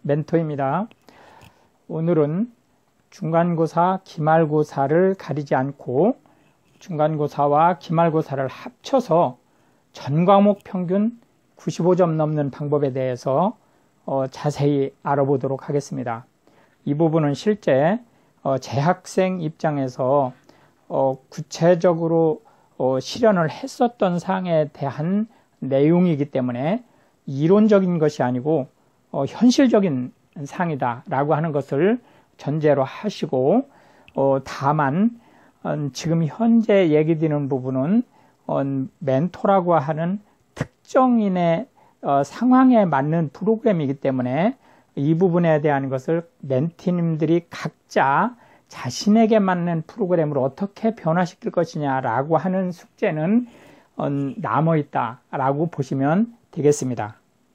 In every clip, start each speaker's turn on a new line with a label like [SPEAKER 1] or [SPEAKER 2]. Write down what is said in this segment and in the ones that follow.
[SPEAKER 1] 멘토입니다. 오늘은 중간고사, 기말고사를 가리지 않고 중간고사와 기말고사를 합쳐서 전 과목 평균 95점 넘는 방법에 대해서 자세히 알아보도록 하겠습니다. 이 부분은 실제 재학생 입장에서 구체적으로 실현을 했었던 사항에 대한 내용이기 때문에 이론적인 것이 아니고 현실적인 사항이다 라고 하는 것을 전제로 하시고, 다만 지금 현재 얘기되는 부분은 멘토라고 하는 특정인의 상황에 맞는 프로그램이기 때문에 이 부분에 대한 것을 멘티님들이 각자 자신에게 맞는 프로그램을 어떻게 변화시킬 것이냐라고 하는 숙제는 남아있다라고 보시면 되겠습니다.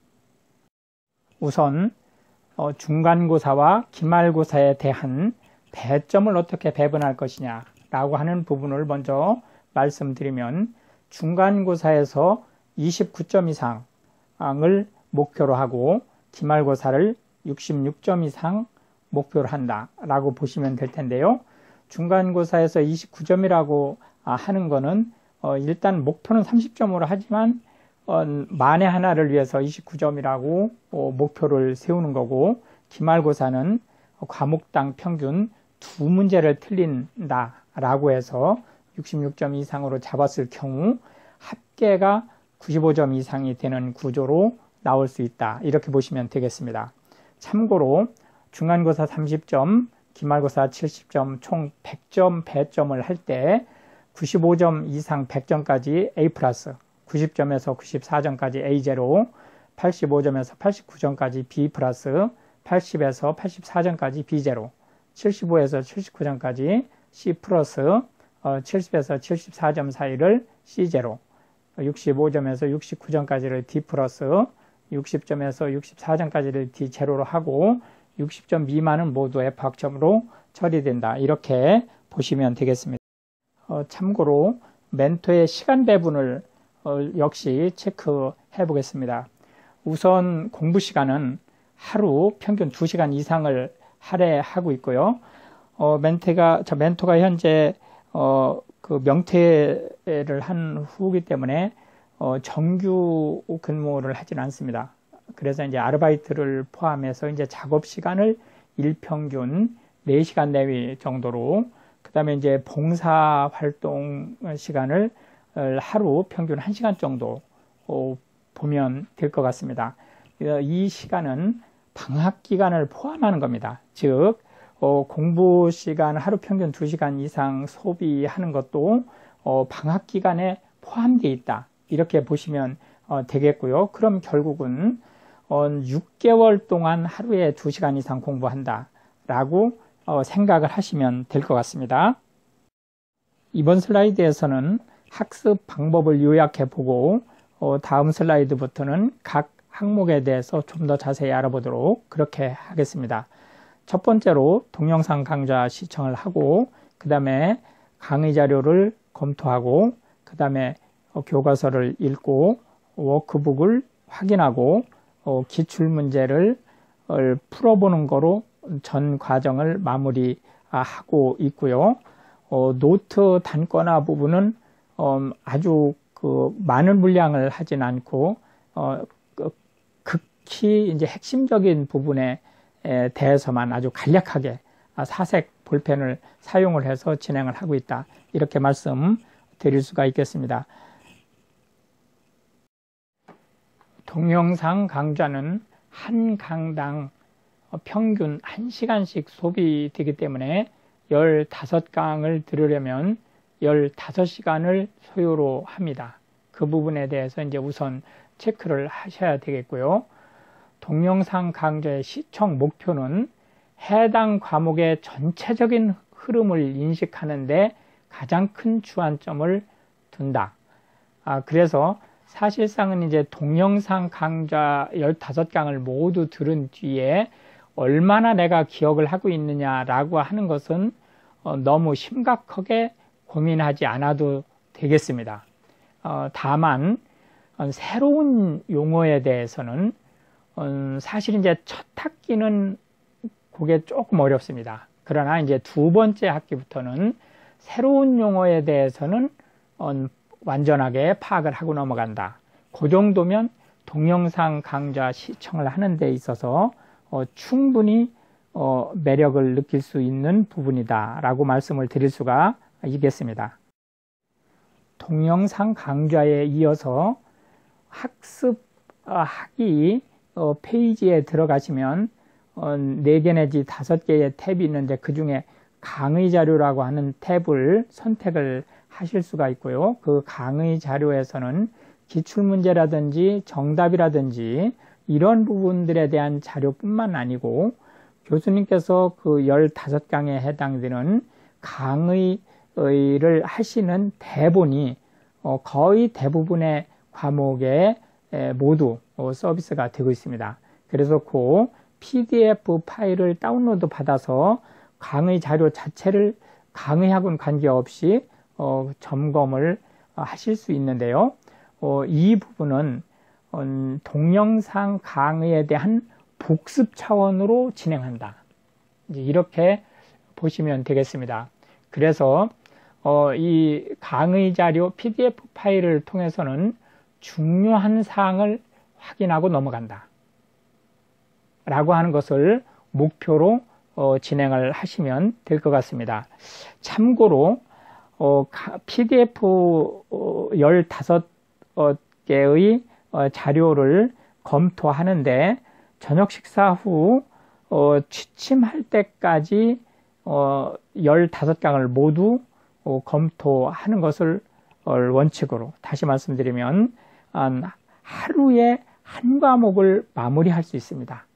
[SPEAKER 1] 우선 중간고사와 기말고사에 대한 배점을 어떻게 배분할 것이냐라고 하는 부분을 먼저 말씀드리면, 중간고사에서 29점 이상을 목표로 하고 기말고사를 66점 이상 목표로 한다라고 보시면 될 텐데요. 중간고사에서 29점이라고 하는 거는 일단 목표는 30점으로 하지만 만에 하나를 위해서 29점이라고 목표를 세우는 거고, 기말고사는 과목당 평균 2문제를 틀린다라고 해서 66점 이상으로 잡았을 경우 합계가 95점 이상이 되는 구조로 나올 수 있다, 이렇게 보시면 되겠습니다. 참고로 중간고사 30점, 기말고사 70점, 총 100점 배점을 할 때 95점 이상 100점까지 A+, 90점에서 94점까지 A0, 85점에서 89점까지 B+, 80에서 84점까지 B0, 75에서 79점까지 C+, 70에서 74점 사이를 C0, 65점에서 69점까지를 D+, 60점에서 64점까지를 D0로 하고 60점 미만은 모두 F학점으로 처리된다, 이렇게 보시면 되겠습니다. 참고로 멘토의 시간 배분을 역시 체크해 보겠습니다. 우선 공부 시간은 하루 평균 2시간 이상을 할애하고 있고요. 멘토가 현재 그 명퇴를 한 후기 때문에 정규 근무를 하지는 않습니다. 그래서 이제 아르바이트를 포함해서 이제 작업 시간을 일평균 4시간 내외 정도로, 그 다음에 이제 봉사 활동 시간을 하루 평균 1시간 정도 보면 될 것 같습니다. 이 시간은 방학 기간을 포함하는 겁니다. 즉, 공부 시간 하루 평균 2시간 이상 소비하는 것도 방학 기간에 포함되어 있다, 이렇게 보시면 되겠고요. 그럼 결국은 6개월 동안 하루에 2시간 이상 공부한다 라고 생각을 하시면 될 것 같습니다. 이번 슬라이드에서는 학습 방법을 요약해 보고 다음 슬라이드부터는 각 항목에 대해서 좀 더 자세히 알아보도록 그렇게 하겠습니다. 첫 번째로 동영상 강좌 시청을 하고, 그 다음에 강의 자료를 검토하고, 그 다음에 교과서를 읽고 워크북을 확인하고 기출문제를 풀어보는 거로 전 과정을 마무리하고 있고요. 노트 단권화 부분은 아주 많은 물량을 하진 않고 극히 이제 핵심적인 부분에 대해서만 아주 간략하게 사색 볼펜을 사용을 해서 진행을 하고 있다, 이렇게 말씀드릴 수가 있겠습니다. 동영상 강좌는 한 강당 평균 1시간씩 소비되기 때문에 15강을 들으려면 15시간을 소요로 합니다. 그 부분에 대해서 이제 우선 체크를 하셔야 되겠고요. 동영상 강좌의 시청 목표는 해당 과목의 전체적인 흐름을 인식하는데 가장 큰 주안점을 둔다. 그래서 사실상은 이제 동영상 강좌 15강을 모두 들은 뒤에 얼마나 내가 기억을 하고 있느냐라고 하는 것은 너무 심각하게 고민하지 않아도 되겠습니다. 다만 새로운 용어에 대해서는 사실 이제 첫 학기는 그게 조금 어렵습니다. 그러나 이제 두 번째 학기부터는 새로운 용어에 대해서는 완전하게 파악을 하고 넘어간다. 그 정도면 동영상 강좌 시청을 하는 데 있어서 충분히 매력을 느낄 수 있는 부분이다 라고 말씀을 드릴 수가 있겠습니다. 동영상 강좌에 이어서 학습하기 페이지에 들어가시면 4개 내지 5개의 탭이 있는데 그 중에 강의 자료라고 하는 탭을 선택을 하실 수가 있고요. 그 강의 자료에서는 기출문제라든지 정답이라든지 이런 부분들에 대한 자료뿐만 아니고 교수님께서 그 15강에 해당되는 강의를 하시는 대본이 거의 대부분의 과목에 모두 서비스가 되고 있습니다. 그래서 그 PDF 파일을 다운로드 받아서 강의 자료 자체를 강의하고는 관계없이 점검을 하실 수 있는데요. 이 부분은 동영상 강의에 대한 복습 차원으로 진행한다. 이렇게 보시면 되겠습니다. 그래서 이 강의 자료 PDF 파일을 통해서는 중요한 사항을 확인하고 넘어간다 라고 하는 것을 목표로 진행을 하시면 될 것 같습니다. 참고로 PDF 15개의 자료를 검토하는데 저녁 식사 후 취침할 때까지 15강을 모두 검토하는 것을 원칙으로, 다시 말씀드리면 하루에 한 과목을 마무리할 수 있습니다.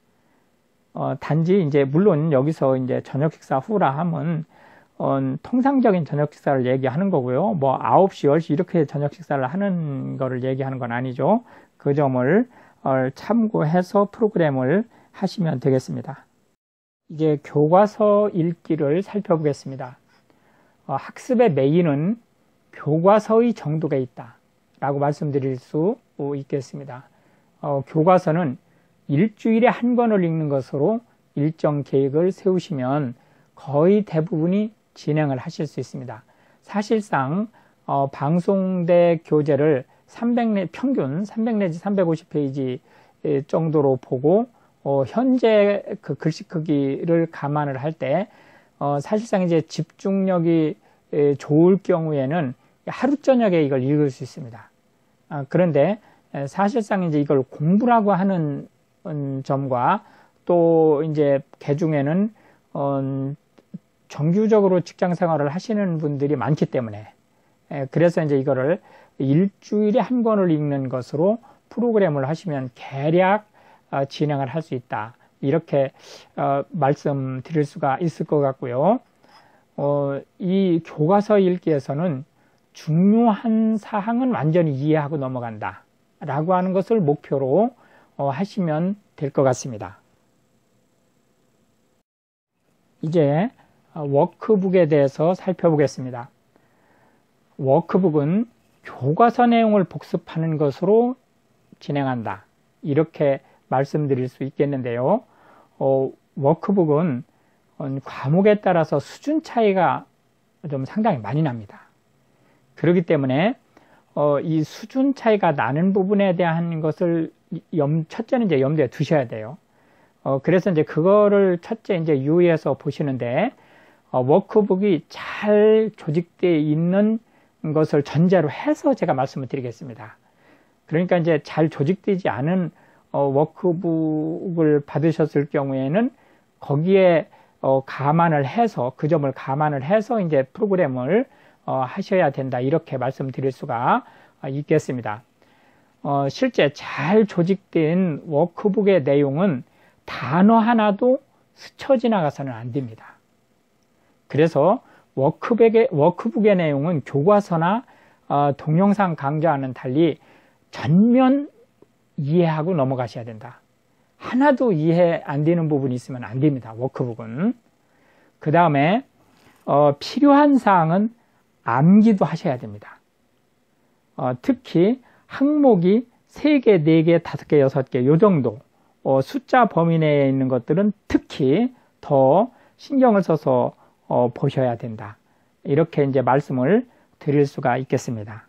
[SPEAKER 1] 단지 이제 물론 여기서 이제 저녁 식사 후라 하면 통상적인 저녁 식사를 얘기하는 거고요. 뭐 9시, 10시 이렇게 저녁 식사를 하는 거를 얘기하는 건 아니죠. 그 점을 참고해서 프로그램을 하시면 되겠습니다. 이제 교과서 읽기를 살펴보겠습니다. 학습의 메인은 교과서의 정독에 있다 라고 말씀드릴 수 있겠습니다. 교과서는 일주일에 한 권을 읽는 것으로 일정 계획을 세우시면 거의 대부분이 진행을 하실 수 있습니다. 사실상 방송대 교재를 평균 300 내지 350페이지 정도로 보고 현재 그 글씨 크기를 감안을 할 때 사실상 이제 집중력이 좋을 경우에는 하루 저녁에 이걸 읽을 수 있습니다. 그런데 사실상 이제 이걸 공부라고 하는 점과 또 이제 개중에는 정규적으로 직장 생활을 하시는 분들이 많기 때문에 그래서 이제 이거를 일주일에 한 권을 읽는 것으로 프로그램을 하시면 대략 진행을 할 수 있다. 이렇게 말씀드릴 수가 있을 것 같고요. 이 교과서 읽기에서는 중요한 사항은 완전히 이해하고 넘어간다 라고 하는 것을 목표로 하시면 될 것 같습니다. 이제 워크북에 대해서 살펴보겠습니다. 워크북은 교과서 내용을 복습하는 것으로 진행한다. 이렇게 말씀드릴 수 있겠는데요. 워크북은 과목에 따라서 수준 차이가 좀 상당히 많이 납니다. 그렇기 때문에 이 수준 차이가 나는 부분에 대한 것을 첫째는 이제 염두에 두셔야 돼요. 그래서 이제 그거를 첫째 이제 유의해서 보시는데 워크북이 잘 조직되어 있는 것을 전제로 해서 제가 말씀을 드리겠습니다. 그러니까 이제 잘 조직되지 않은 워크북을 받으셨을 경우에는 거기에 감안을 해서 그 점을 감안을 해서 이제 프로그램을 하셔야 된다 이렇게 말씀드릴 수가 있겠습니다. 실제 잘 조직된 워크북의 내용은 단어 하나도 스쳐 지나가서는 안 됩니다. 그래서 워크북의 내용은 교과서나 동영상 강좌와는 달리 전면 이해하고 넘어가셔야 된다. 하나도 이해 안 되는 부분이 있으면 안 됩니다. 워크북은. 그 다음에 필요한 사항은 암기도 하셔야 됩니다. 특히 항목이 3개, 4개, 5개, 6개 요 정도 숫자 범위 내에 있는 것들은 특히 더 신경을 써서 보셔야 된다. 이렇게 이제 말씀을 드릴 수가 있겠습니다.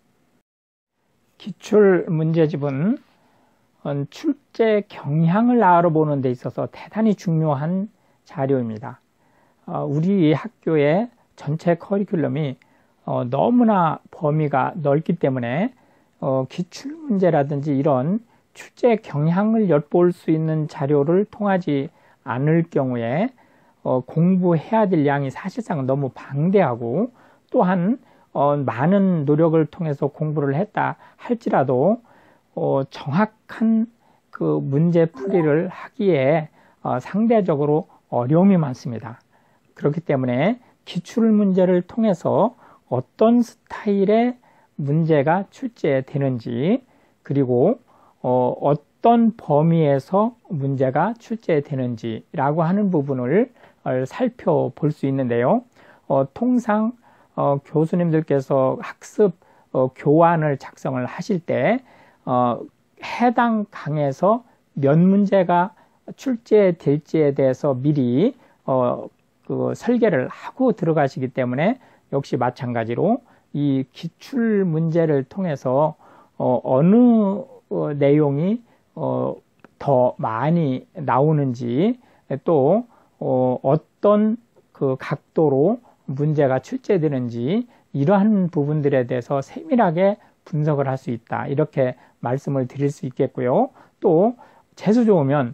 [SPEAKER 1] 기출 문제집은 출제 경향을 알아보는 데 있어서 대단히 중요한 자료입니다. 우리 학교의 전체 커리큘럼이 너무나 범위가 넓기 때문에 기출 문제라든지 이런 출제 경향을 엿볼 수 있는 자료를 통하지 않을 경우에 공부해야 될 양이 사실상 너무 방대하고, 또한 많은 노력을 통해서 공부를 했다 할지라도 정확한 그 문제 풀이를 하기에 상대적으로 어려움이 많습니다. 그렇기 때문에 기출 문제를 통해서 어떤 스타일의 문제가 출제되는지, 그리고 어떤 범위에서 문제가 출제되는지라고 하는 부분을 살펴볼 수 있는데요. 통상 교수님들께서 학습 교환을 작성을 하실 때 해당 강에서 몇 문제가 출제될지에 대해서 미리 그 설계를 하고 들어가시기 때문에, 역시 마찬가지로 이 기출 문제를 통해서 어느 내용이 더 많이 나오는지, 또 어떤 그 각도로 문제가 출제되는지, 이러한 부분들에 대해서 세밀하게 분석을 할 수 있다, 이렇게 말씀을 드릴 수 있겠고요. 또 재수 좋으면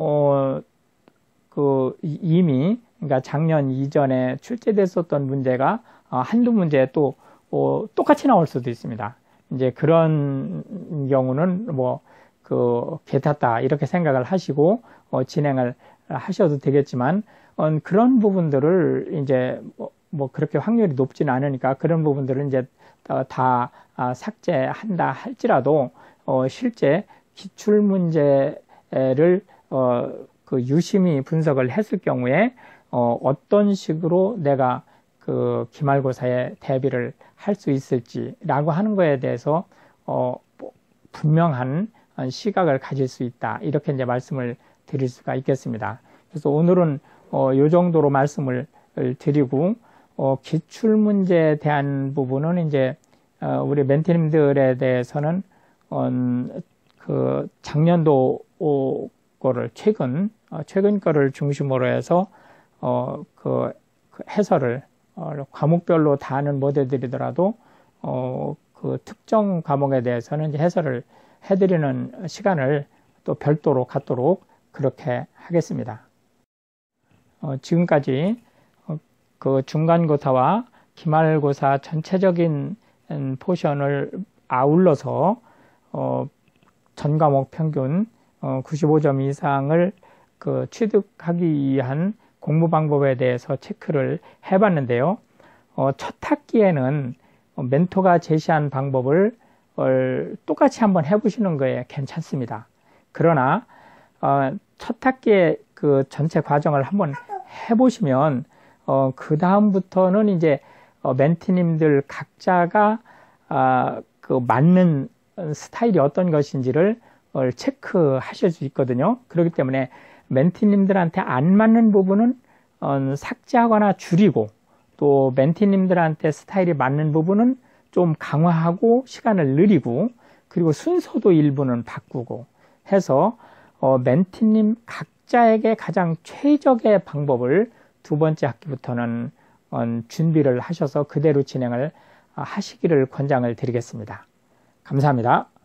[SPEAKER 1] 이미 그러니까 작년 이전에 출제됐었던 문제가 한두 문제 또 똑같이 나올 수도 있습니다. 이제 그런 경우는 괜찮다 이렇게 생각을 하시고 진행을 하셔도 되겠지만, 그런 부분들을 이제 그렇게 확률이 높지는 않으니까 그런 부분들을 이제 다 삭제한다 할지라도 실제 기출 문제를 유심히 분석을 했을 경우에 어떤 식으로 내가 그 기말고사에 대비를 할 수 있을지라고 하는 거에 대해서 분명한 시각을 가질 수 있다, 이렇게 이제 말씀을 드릴 수가 있겠습니다. 그래서 오늘은 요 정도로 말씀을 드리고, 기출 문제에 대한 부분은 이제 우리 멘티님들에 대해서는 그 작년도 거를 최근 거를 중심으로 해서 그 해설을 과목별로 다 하는 모델들이더라도 그 특정 과목에 대해서는 이제 해설을 해드리는 시간을 또 별도로 갖도록 그렇게 하겠습니다. 지금까지 그 중간고사와 기말고사 전체적인 포션을 아울러서 전 과목 평균 95점 이상을 그 취득하기 위한 공부 방법에 대해서 체크를 해봤는데요. 첫 학기에는 멘토가 제시한 방법을 똑같이 한번 해보시는 거에 괜찮습니다. 그러나 첫 학기에 그 전체 과정을 한번 해보시면 그 다음부터는 이제 멘티님들 각자가 그 맞는 스타일이 어떤 것인지를 체크하실 수 있거든요. 그렇기 때문에 멘티님들한테 안 맞는 부분은 삭제하거나 줄이고, 또 멘티님들한테 스타일이 맞는 부분은 좀 강화하고 시간을 늘리고, 그리고 순서도 일부는 바꾸고 해서 멘티님 각자에게 가장 최적의 방법을 두 번째 학기부터는 준비를 하셔서 그대로 진행을 하시기를 권장을 드리겠습니다. 감사합니다.